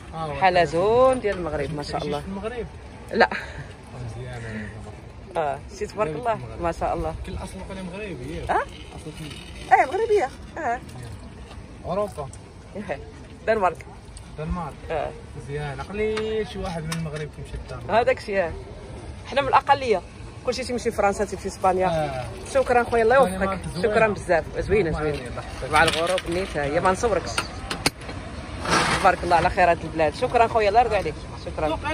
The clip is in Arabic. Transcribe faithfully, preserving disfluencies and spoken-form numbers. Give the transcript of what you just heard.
حلزون ديال المغرب ما شاء الله. المغرب لا مزيان. اه شي تبارك الله ما شاء الله. كل اصل وقيله مغربي اه اه مغربيه اه اوروبا دنمارك دنمارك. اه مزيان. عقلي شي واحد من المغرب كيمشي للدنمارك. هذاك الشيء اه حنا من الاقليه كلشي تيمشي فرنسا تيمشي اسبانيا. آه. شكرا خويا الله يوفقك. شكرا بزاف زوينه زوينه مع الغروب نيتها هي ما نصوركش. تبارك الله على خيرات البلاد. شكرا خويا الله يرضي عليك. شكرا.